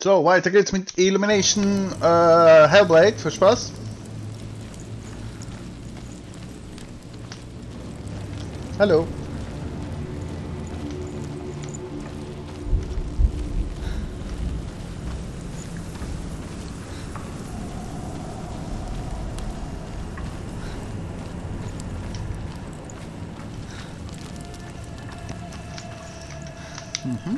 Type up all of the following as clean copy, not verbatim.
So, weiter geht's mit Illumination Hellblade. Viel Spaß. Hallo. Mhm.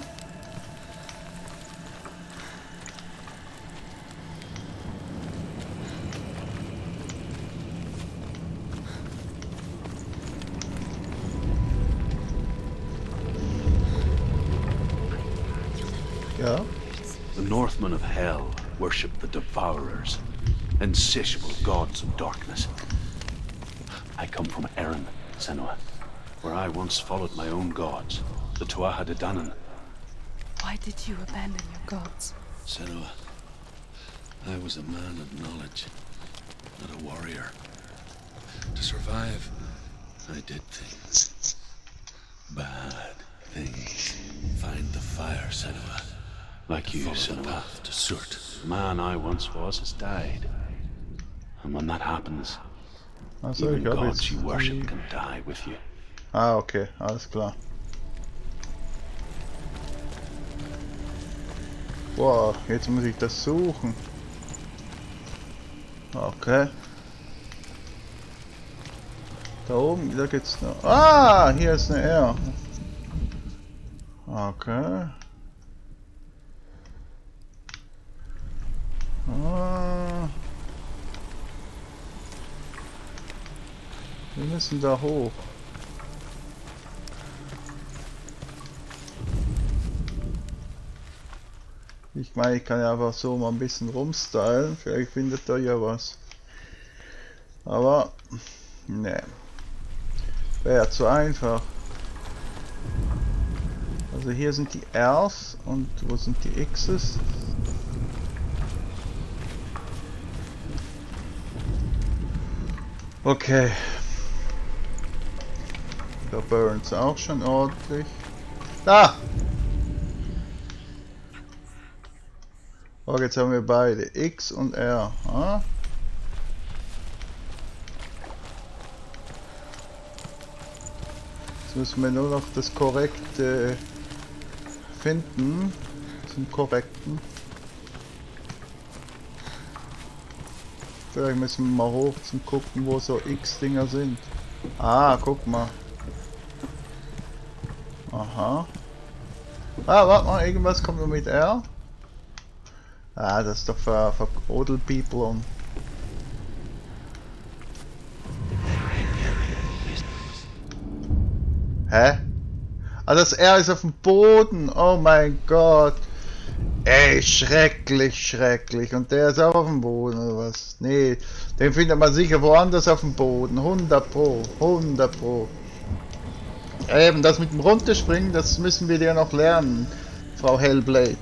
Ja. The Northmen of Hell worship the Devourers, insatiable gods of darkness. I come from Erin, Senua, where I once followed my own gods, the Tuatha De Danann. Why did you abandon your gods? Senua, I was a man of knowledge, not a warrior. To survive, I did things. Bad things. Find the fire, Senua. Like you, Follow the Senua. path to Surt. The man I once was has died. And when that happens, Also, even ich habe gods jetzt you worship can die with you. Ah, okay, alles klar. Boah, jetzt muss ich das suchen. Okay. Da oben, da geht's noch. Ah, hier ist eine R. Okay. Ah. Wir müssen da hoch. Ich meine, ich kann ja einfach so mal ein bisschen rumstylen. Vielleicht findet er ja was. Aber, ne. Wäre zu einfach. Also hier sind die R's und wo sind die X's? Okay. Da burnt's auch schon ordentlich. Da! Oh, jetzt haben wir beide X und R. Ah? Jetzt müssen wir nur noch das korrekte finden. Zum korrekten. Vielleicht müssen wir mal hoch zum gucken, wo so X-Dinger sind. Ah, guck mal. Aha. Ah, warte mal, irgendwas kommt nur mit R. Ah, das ist doch für Odel People. Hä? Ah, das R ist auf dem Boden. Oh mein Gott. Ey, schrecklich, schrecklich. Und der ist auch auf dem Boden, oder was? Nee, den findet man sicher woanders auf dem Boden. 100 Pro. 100 Pro. Eben, das mit dem Runterspringen, das müssen wir dir noch lernen, Frau Hellblade.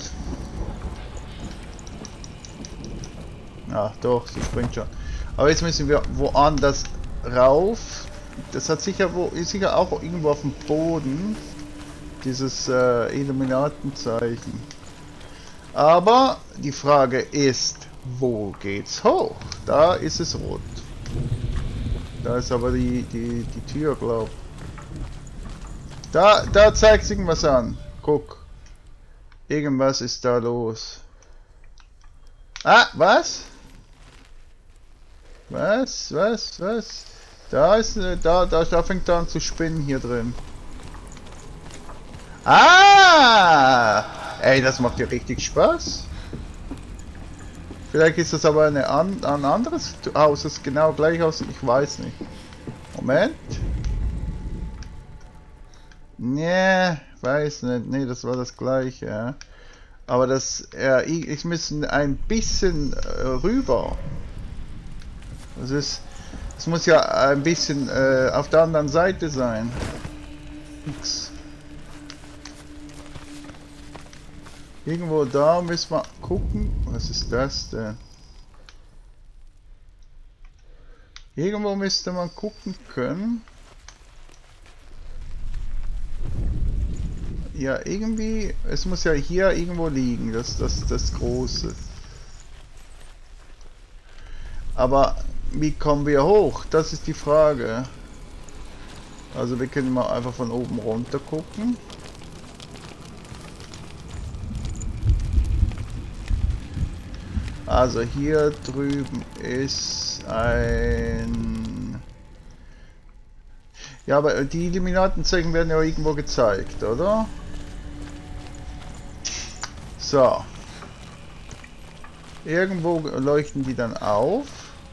Ja, doch, sie springt schon. Aber jetzt müssen wir woanders rauf. Das hat sicher ist sicher auch irgendwo auf dem Boden. Dieses Illuminatenzeichen. Aber die Frage ist, wo geht's hoch? Da ist es rot. Da ist aber die Tür, glaub. Da zeigt irgendwas an. Guck. Irgendwas ist da los. Ah, was? Was? Da ist da fängt er an zu spinnen hier drin. Ah! Ey, das macht ja richtig Spaß. Vielleicht ist das aber ein anderes Haus, das genau gleich aussieht. Ich weiß nicht. Moment. Nee, weiß nicht. Nee, das war das gleiche. Ja. Aber das, ich müssen ein bisschen rüber. Es muss ja ein bisschen auf der anderen Seite sein. Nix. Irgendwo da müssen wir gucken. Was ist das denn? Irgendwo müsste man gucken können. Ja, irgendwie, es muss ja hier irgendwo liegen, das Große. Aber wie kommen wir hoch? Das ist die Frage. Also wir können mal einfach von oben runter gucken. Also hier drüben ist ein... Ja, aber die Illuminatenzeichen werden ja irgendwo gezeigt, oder? So. Irgendwo leuchten die dann auf.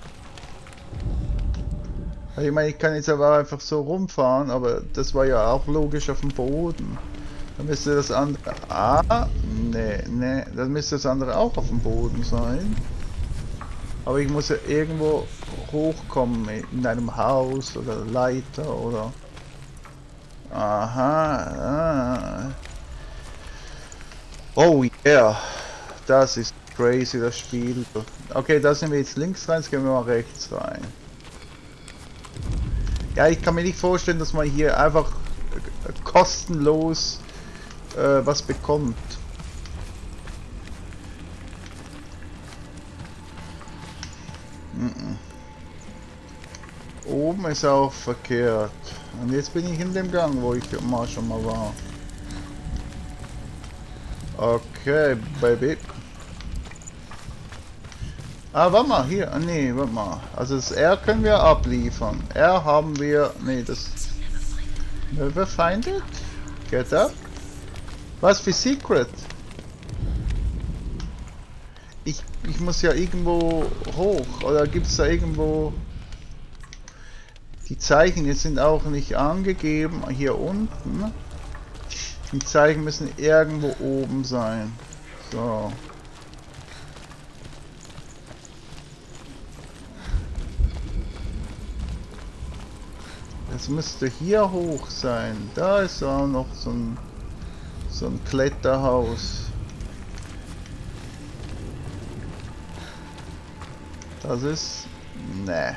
Ich meine, ich kann jetzt aber einfach so rumfahren, aber das war ja auch logisch auf dem Boden. Dann müsste das andere... Ah, nee, dann müsste das andere auch auf dem Boden sein. Aber ich muss ja irgendwo hochkommen, in einem Haus oder Leiter oder... Aha. Oh yeah, das ist crazy, das Spiel. Okay, da sind wir jetzt links rein, jetzt gehen wir mal rechts rein. Ja, ich kann mir nicht vorstellen, dass man hier einfach kostenlos was bekommt. Oben ist auch verkehrt. Und jetzt bin ich in dem Gang, wo ich mal schon mal war. Okay, Baby. Ah, warte mal, hier. Nee, warte mal. Also das R können wir abliefern. R haben wir... Nee, das... Never find it? Get up? Was für Secret? Ich muss ja irgendwo hoch. Oder gibt es da irgendwo... Die Zeichen jetzt sind auch nicht angegeben. Hier unten. Die Zeichen müssen irgendwo oben sein. So. Es müsste hier hoch sein. Da ist auch noch so ein Kletterhaus. Das ist... Ne.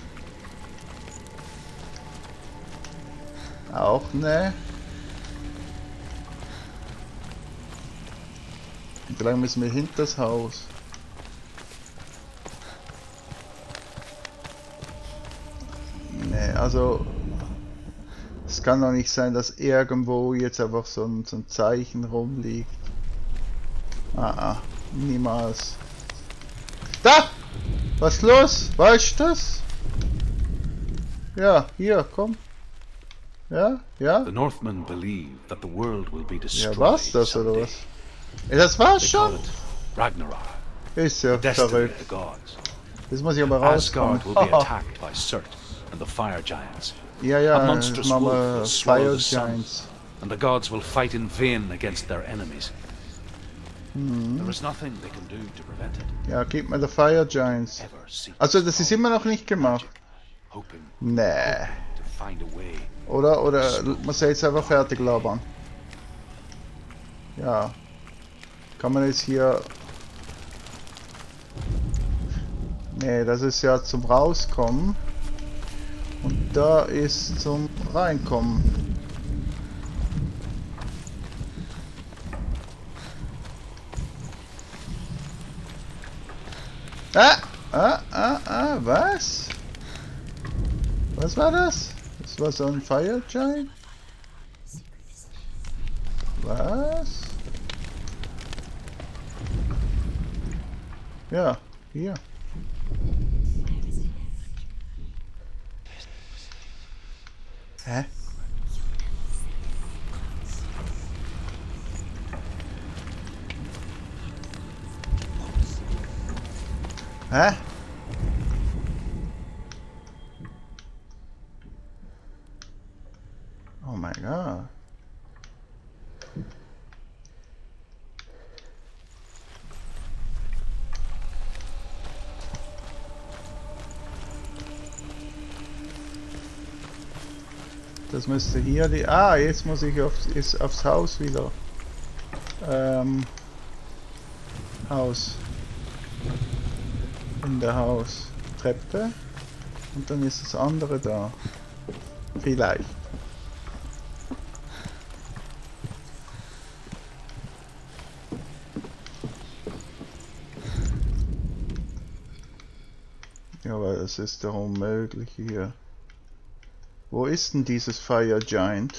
Auch ne. Wie lange müssen wir hinter das Haus? Ne, also... Es kann doch nicht sein, dass irgendwo jetzt einfach so ein Zeichen rumliegt. Niemals. Da! Was ist los? Weißt du das? Ja, hier, komm. Ja, ja. The Northmen believe that the world will be destroyed. Ja, was das oder someday. was? Ja, das war's They schon. call it Ragnarok, Ist ja the destiny of verrückt. the gods. Das muss ich aber rauskommen. Asgard will be attacked by Surt and the Fire Giants. Ja, A ja, monstrous machen wolf wir will swallow Fire the sun, Giants. and the gods will fight in vain against their enemies. There is nothing they can do to prevent it. Ja, gib mir die Fire Giants. Ever seek Also, das ist immer noch nicht gemacht. hoping Nee. to find a way. Oder muss er jetzt einfach fertig labern? Ja. Kann man jetzt hier... Nee, das ist ja zum Rauskommen. Und da ist zum Reinkommen. Was? Was war das? Das war so ein Fire Giant? Was? Ja, hier. Hä? Hä? Oh my god. Das müsste hier die... Ah, jetzt muss ich aufs Haus wieder. Haus. In der Haus. Treppe. Und dann ist das andere da. Vielleicht. Ja, weil das ist doch unmöglich hier. Wo ist denn dieses Fire Giant?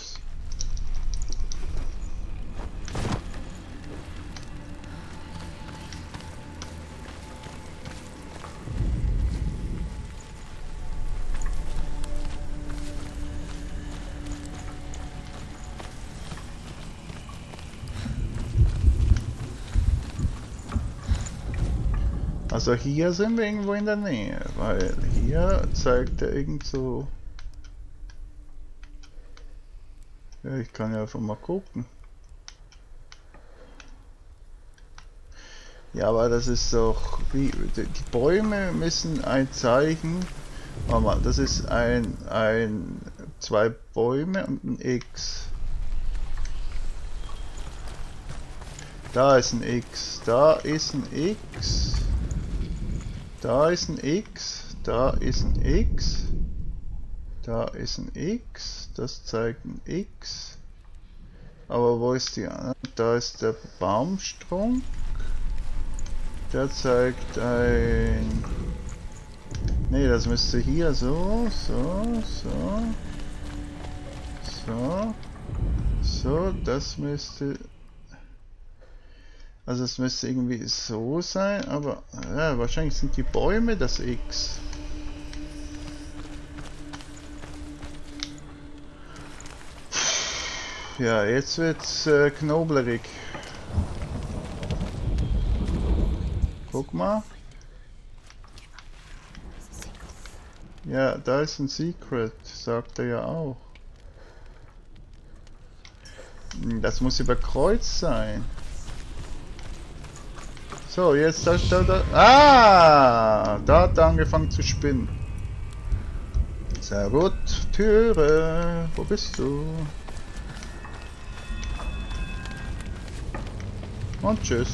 Also hier sind wir irgendwo in der Nähe, weil hier zeigt er irgend so... Ja, ich kann ja einfach mal gucken. Ja, aber das ist doch... Wie, die Bäume müssen ein Zeichen... Warte mal, das ist zwei Bäume und ein X. Da ist ein X, da ist ein X. Da ist ein X, da ist ein X, da ist ein X, das zeigt ein X. Aber wo ist die andere? Da ist der Baumstrunk. Der zeigt ein... Ne, das müsste hier so. So, das müsste... Also es müsste irgendwie so sein, aber ja, wahrscheinlich sind die Bäume das X. Ja, jetzt wird's knoblerig. Guck mal. Ja, da ist ein Secret, sagt er ja auch. Das muss über Kreuz sein. So, jetzt da. Ah! Da hat er angefangen zu spinnen. Sehr gut. Türe. Wo bist du? Und tschüss.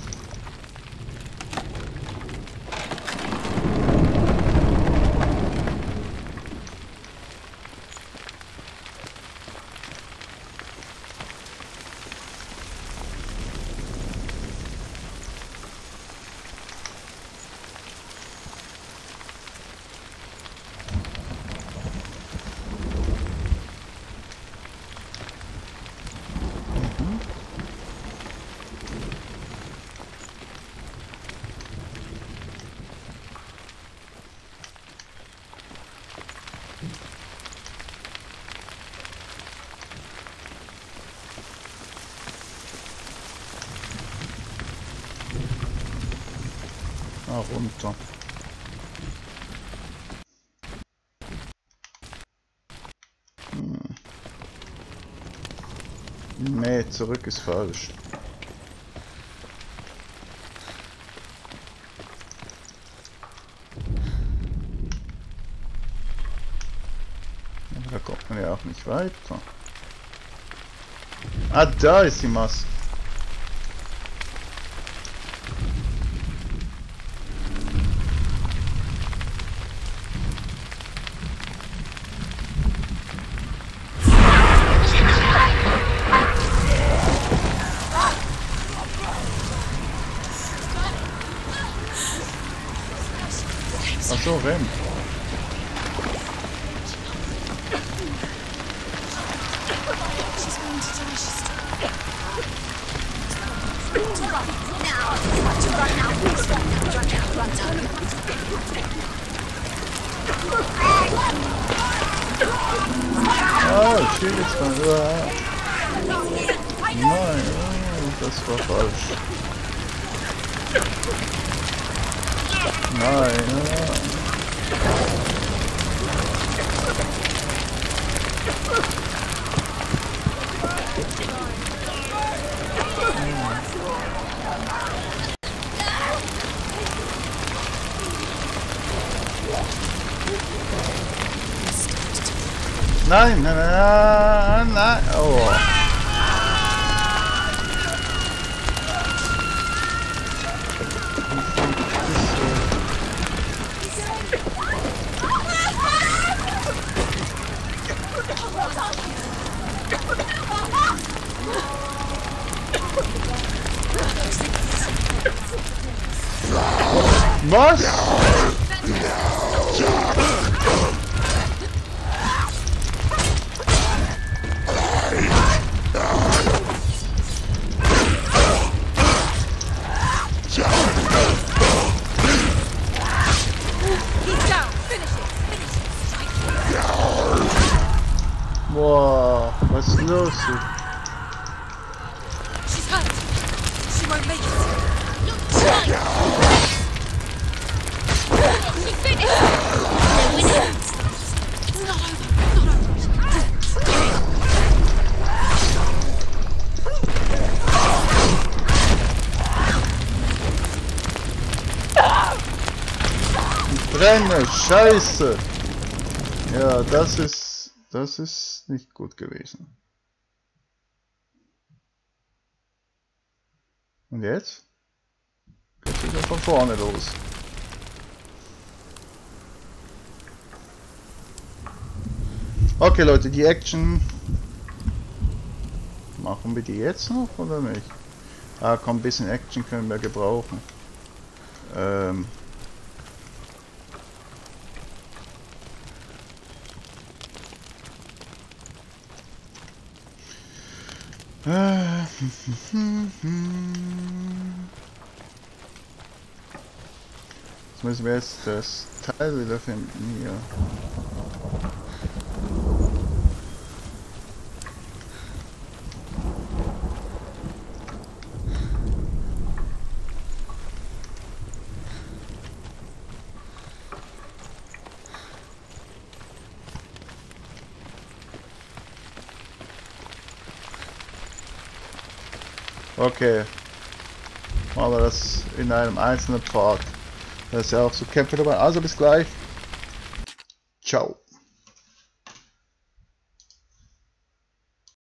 Runter. Nee, zurück ist falsch. Da kommt man ja auch nicht weiter. Ah, da ist die Maske. Ach so, rennt. Oh, ich stehe jetzt mal. Nein, oh, das war falsch. Nein, nein, nein, nein, oh. Was? renne! Scheiße! Ja, das ist nicht gut gewesen. Und jetzt? Geht wieder von vorne los. Okay Leute, die Action. Machen wir die jetzt noch oder nicht? Ah komm, ein bisschen Action können wir gebrauchen. Jetzt müssen wir jetzt das Teil wieder finden hier. Okay, machen wir das in einem einzelnen Part. Da ist ja auch so Kämpfe dabei. Also bis gleich. Ciao.